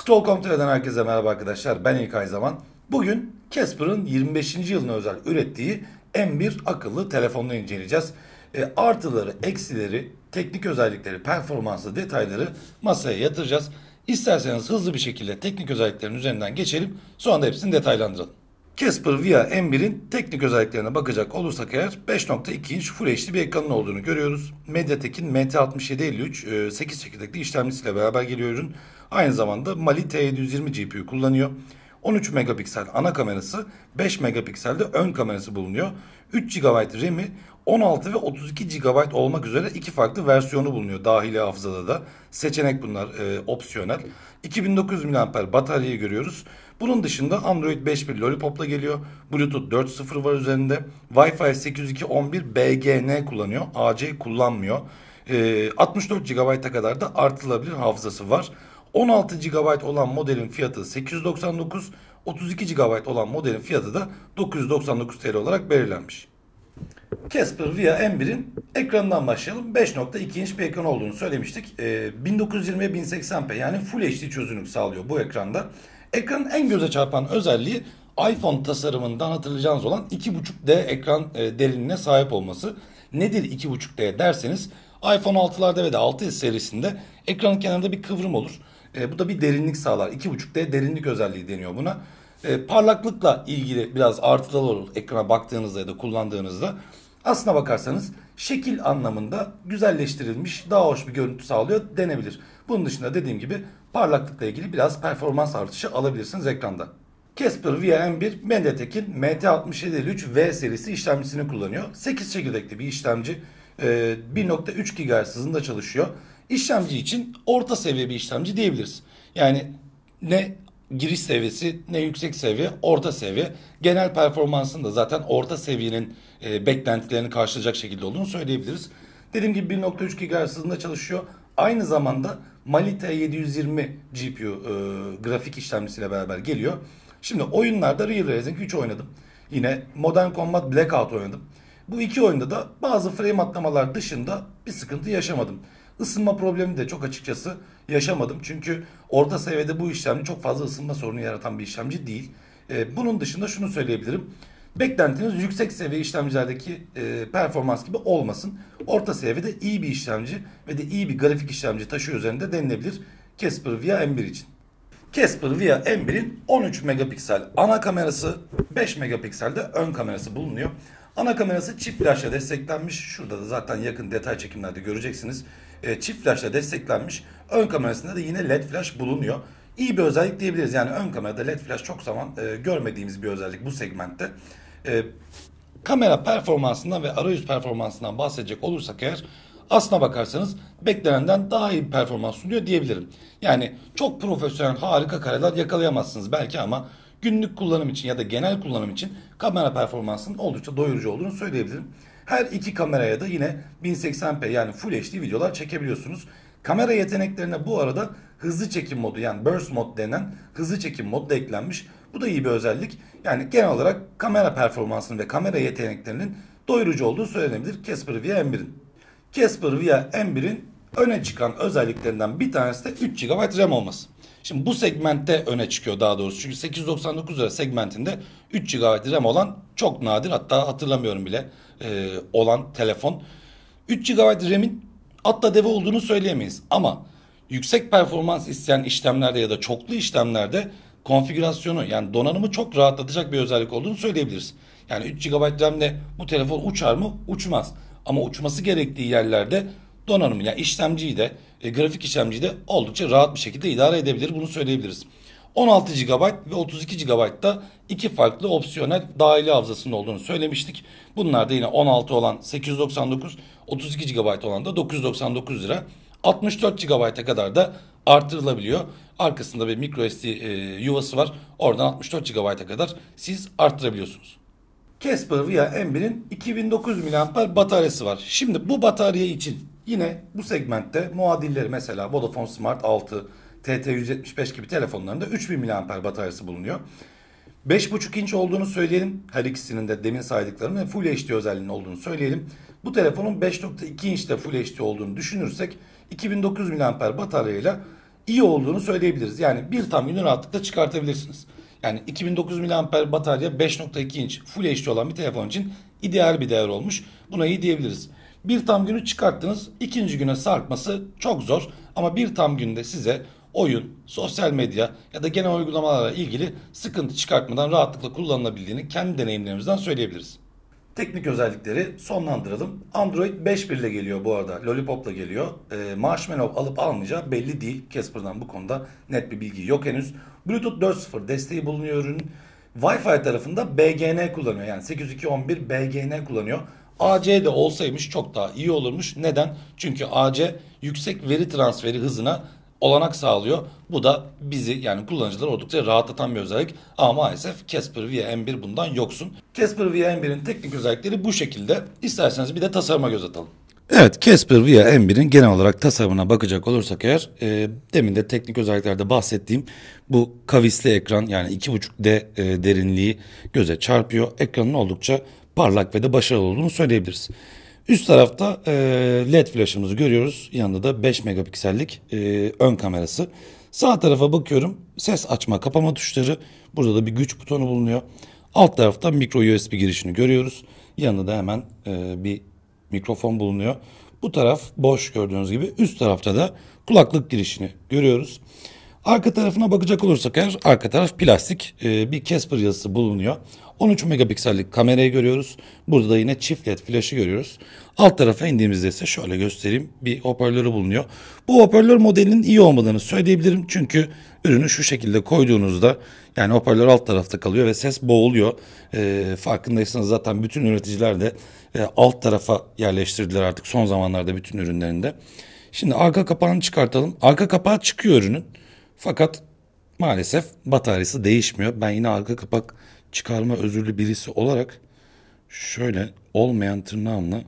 Scroll.com.tr'den herkese merhaba arkadaşlar. Ben İlkay Zaman. Bugün Casper'ın 25. yılına özel ürettiği M1 akıllı telefonunu inceleyeceğiz. Artıları, eksileri, teknik özellikleri, performansı, detayları masaya yatıracağız. İsterseniz hızlı bir şekilde teknik özelliklerin üzerinden geçelim. Sonra da hepsini detaylandıralım. Casper Via M1'in teknik özelliklerine bakacak olursak eğer 5.2 inç Full HD bir ekranın olduğunu görüyoruz. MediaTek'in MT6753 8 çekirdekli işlemcisiyle beraber geliyor ürün. Aynı zamanda Mali T720 GPU kullanıyor. 13 megapiksel ana kamerası, 5 megapiksel de ön kamerası bulunuyor. 3 GB RAM'i, 16 ve 32 GB olmak üzere iki farklı versiyonu bulunuyor. Dahili hafızada da. Seçenek bunlar, opsiyonel. 2900 mAh bataryayı görüyoruz. Bunun dışında Android 5.1 Lollipop'la geliyor. Bluetooth 4.0 var üzerinde. Wi-Fi 802.11 BGN kullanıyor. AC kullanmıyor. 64 GB'a kadar da artırılabilir hafızası var. 16 GB olan modelin fiyatı 899, 32 GB olan modelin fiyatı da 999 TL olarak belirlenmiş. Casper Via M1'in ekranından başlayalım. 5.2 inç bir ekran olduğunu söylemiştik. 1920 1080p yani Full HD çözünürlük sağlıyor bu ekranda. Ekranın en göze çarpan özelliği iPhone tasarımından hatırlayacağınız olan 2.5D ekran derinliğine sahip olması. Nedir 2.5D derseniz iPhone 6'larda ve de 6s serisinde ekranın kenarında bir kıvrım olur. Bu da bir derinlik sağlar. 2.5D derinlik özelliği deniyor buna. Parlaklıkla ilgili biraz artılar olur ekrana baktığınızda ya da kullandığınızda. Aslına bakarsanız şekil anlamında güzelleştirilmiş, daha hoş bir görüntü sağlıyor denebilir. Bunun dışında dediğim gibi parlaklıkla ilgili biraz performans artışı alabilirsiniz ekranda. Casper Via M1 MediaTek'in MT6753V serisi işlemcisini kullanıyor. 8 çekirdekli bir işlemci, 1.3 GHz hızında çalışıyor. İşlemci için orta seviye bir işlemci diyebiliriz. Yani ne giriş seviyesi ne yüksek seviye, orta seviye. Genel performansın da zaten orta seviyenin beklentilerini karşılayacak şekilde olduğunu söyleyebiliriz. Dediğim gibi 1.3 GHz hızında çalışıyor. Aynı zamanda Mali T720 GPU grafik işlemcisiyle beraber geliyor. Şimdi oyunlarda Real Racing 3 oynadım. Yine Modern Combat Blackout oynadım. Bu iki oyunda da bazı frame atlamalar dışında bir sıkıntı yaşamadım. Isınma problemi de çok açıkçası yaşamadım. Çünkü orta seviyede bu işlemci çok fazla ısınma sorunu yaratan bir işlemci değil. Bunun dışında şunu söyleyebilirim. Beklentiniz yüksek seviye işlemcilerdeki performans gibi olmasın. Orta seviyede iyi bir işlemci ve de iyi bir grafik işlemci taşıyor üzerinde denilebilir Casper Via M1 için. Casper Via M1'in 13 megapiksel ana kamerası, 5 megapiksel de ön kamerası bulunuyor. Ana kamerası çift flaşla desteklenmiş. Şurada da zaten yakın detay çekimlerde göreceksiniz. Çift flaşla desteklenmiş. Ön kamerasında da yine LED flash bulunuyor. İyi bir özellik diyebiliriz. Yani ön kamerada LED flash çok zaman görmediğimiz bir özellik bu segmentte. Kamera performansından ve arayüz performansından bahsedecek olursak eğer aslına bakarsanız beklenenden daha iyi bir performans sunuyor diyebilirim. Yani çok profesyonel harika kareler yakalayamazsınız belki ama günlük kullanım için ya da genel kullanım için kamera performansının oldukça doyurucu olduğunu söyleyebilirim. Her iki kameraya da yine 1080p yani Full HD videolar çekebiliyorsunuz. Kamera yeteneklerine bu arada hızlı çekim modu yani burst mod denen hızlı çekim modu da eklenmiş. Bu da iyi bir özellik. Yani genel olarak kamera performansının ve kamera yeteneklerinin doyurucu olduğu söylenebilir Casper Via M1'in. Casper Via M1'in öne çıkan özelliklerinden bir tanesi de 3 GB RAM olması. Şimdi bu segmentte öne çıkıyor daha doğrusu. Çünkü 899 lira segmentinde 3 GB RAM olan çok nadir, hatta hatırlamıyorum bile olan telefon. 3 GB RAM'in atla deve olduğunu söyleyemeyiz. Ama yüksek performans isteyen işlemlerde ya da çoklu işlemlerde konfigürasyonu yani donanımı çok rahatlatacak bir özellik olduğunu söyleyebiliriz. Yani 3 GB RAM'le bu telefon uçar mı? Uçmaz. Ama uçması gerektiği yerlerde donanımı yani işlemciyi de grafik işlemciyi de oldukça rahat bir şekilde idare edebilir. Bunu söyleyebiliriz. 16 GB ve 32 GB'da iki farklı opsiyonel dahili hafızasının olduğunu söylemiştik. Bunlar da yine 16 olan 899, 32 GB olan da 999 lira. 64 GB'a kadar da artırılabiliyor. Arkasında bir microSD yuvası var. Oradan 64 GB'a kadar siz arttırabiliyorsunuz. Casper Via M1'in 2900 mAh bataryası var. Şimdi bu batarya için yine bu segmentte muadilleri mesela Vodafone Smart 6, TT175 gibi telefonlarında 3000 mAh bataryası bulunuyor. 5.5 inç olduğunu söyleyelim. Her ikisinin de demin saydıklarının ve Full HD özelliğinin olduğunu söyleyelim. Bu telefonun 5.2 inçte Full HD olduğunu düşünürsek 2900 mAh bataryayla iyi olduğunu söyleyebiliriz. Yani bir tam günü rahatlıkla çıkartabilirsiniz. Yani 2009 mAh batarya 5.2 inç Full HD olan bir telefon için ideal bir değer olmuş. Buna iyi diyebiliriz. Bir tam günü çıkarttınız, ikinci güne sarkması çok zor. Ama bir tam günde size oyun, sosyal medya ya da genel uygulamalarla ilgili sıkıntı çıkartmadan rahatlıkla kullanılabildiğini kendi deneyimlerimizden söyleyebiliriz. Teknik özellikleri sonlandıralım. Android 5.1 ile geliyor bu arada. Lollipop'la geliyor. Marshmallow alıp almayacağı belli değil. Casper'dan bu konuda net bir bilgi yok henüz. Bluetooth 4.0 desteği bulunuyor ürünün. Wi-Fi tarafında BGN kullanıyor. Yani 802.11 BGN kullanıyor. AC de olsaymış çok daha iyi olurmuş. Neden? Çünkü AC yüksek veri transferi hızına olanak sağlıyor. Bu da bizi yani kullanıcıları oldukça rahatlatan bir özellik. Ama maalesef Casper Via M1 bundan yoksun. Casper Via M1'in teknik özellikleri bu şekilde. İsterseniz bir de tasarıma göz atalım. Evet, Casper Via M1'in genel olarak tasarımına bakacak olursak eğer demin de teknik özelliklerde bahsettiğim bu kavisli ekran yani 2.5D derinliği göze çarpıyor. Ekranın oldukça parlak ve de başarılı olduğunu söyleyebiliriz. Üst tarafta LED flaşımızı görüyoruz. Yanında da 5 megapiksellik ön kamerası. Sağ tarafa bakıyorum. Ses açma kapama tuşları. Burada da bir güç butonu bulunuyor. Alt tarafta micro USB girişini görüyoruz. Yanında da hemen bir mikrofon bulunuyor. Bu taraf boş gördüğünüz gibi. Üst tarafta da kulaklık girişini görüyoruz. Arka tarafına bakacak olursak eğer arka taraf plastik bir Casper yazısı bulunuyor. 13 megapiksellik kamerayı görüyoruz. Burada da yine çift led flaşı görüyoruz. Alt tarafa indiğimizde ise şöyle göstereyim, bir hoparlörü bulunuyor. Bu hoparlör modelinin iyi olmadığını söyleyebilirim. Çünkü ürünü şu şekilde koyduğunuzda yani hoparlör alt tarafta kalıyor ve ses boğuluyor. Farkındaysanız zaten bütün üreticiler de alt tarafa yerleştirdiler artık son zamanlarda bütün ürünlerinde. Şimdi arka kapağını çıkartalım. Arka kapağı çıkıyor ürünün. Fakat maalesef bataryası değişmiyor. Ben yine arka kapak çıkarma özürlü birisi olarak şöyle olmayan tırnağımla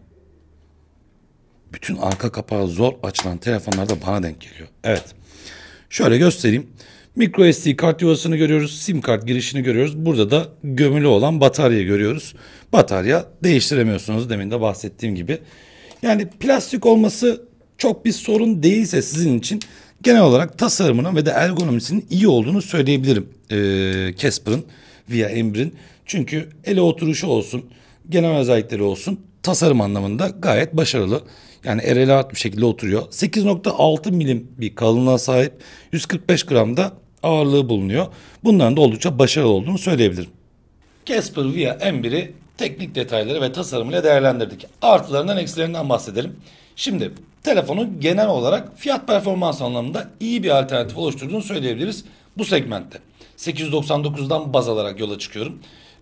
bütün arka kapağı zor açılan telefonlarda bana denk geliyor. Evet. Şöyle göstereyim. Micro SD kart yuvasını görüyoruz. SIM kart girişini görüyoruz. Burada da gömülü olan bataryayı görüyoruz. Batarya değiştiremiyorsunuz demin de bahsettiğim gibi. Yani plastik olması çok bir sorun değilse sizin için genel olarak tasarımının ve de ergonomisinin iyi olduğunu söyleyebilirim. Casper'ın Via M1'in. Çünkü ele oturuşu olsun, genel özellikleri olsun tasarım anlamında gayet başarılı. Yani el rahat bir şekilde oturuyor. 8.6 milim bir kalınlığa sahip, 145 gram da ağırlığı bulunuyor. Bunların da oldukça başarılı olduğunu söyleyebilirim. Casper Via M1'i teknik detayları ve tasarımıyla değerlendirdik. Artılarından eksilerinden bahsedelim. Şimdi telefonun genel olarak fiyat performans anlamında iyi bir alternatif oluşturduğunu söyleyebiliriz bu segmentte. 899'dan baz alarak yola çıkıyorum.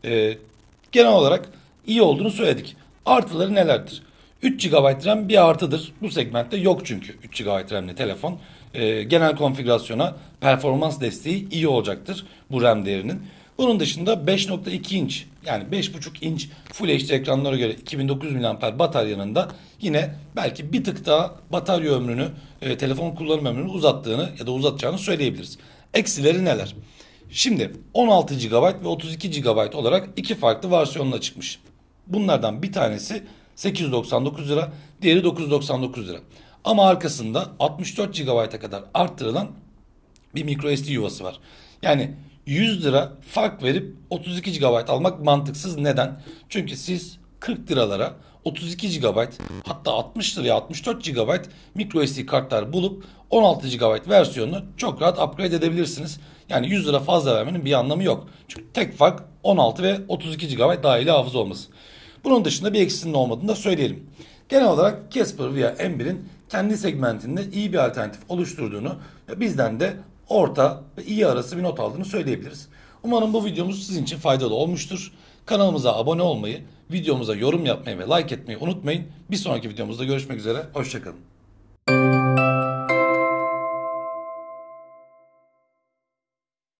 Genel olarak iyi olduğunu söyledik. Artıları nelerdir? 3 GB RAM bir artıdır. Bu segmentte yok çünkü 3 GB RAM'li telefon. Genel konfigürasyona performans desteği iyi olacaktır bu RAM değerinin. Bunun dışında 5.2 inç yani 5.5 inç Full HD ekranlara göre 2900 mAh bataryanın da yine belki bir tık daha batarya ömrünü, telefon kullanım ömrünü uzattığını ya da uzatacağını söyleyebiliriz. Eksileri neler? Şimdi 16 GB ve 32 GB olarak iki farklı versiyonla çıkmış. Bunlardan bir tanesi 899 lira, diğeri 999 lira. Ama arkasında 64 GB'a kadar arttırılan bir microSD yuvası var. Yani 100 lira fark verip 32 GB almak mantıksız. Neden? Çünkü siz 40 liralara 32 GB hatta 60 liraya 64 GB microSD kartlar bulup 16 GB versiyonunu çok rahat upgrade edebilirsiniz. Yani 100 lira fazla vermenin bir anlamı yok. Çünkü tek fark 16 ve 32 GB dahili hafıza olması. Bunun dışında bir eksisinin olmadığını da söyleyelim. Genel olarak Casper Via M1'in kendi segmentinde iyi bir alternatif oluşturduğunu ve bizden de orta ve iyi arası bir not aldığını söyleyebiliriz. Umarım bu videomuz sizin için faydalı olmuştur. Kanalımıza abone olmayı, videomuza yorum yapmayı ve like etmeyi unutmayın. Bir sonraki videomuzda görüşmek üzere. Hoşçakalın.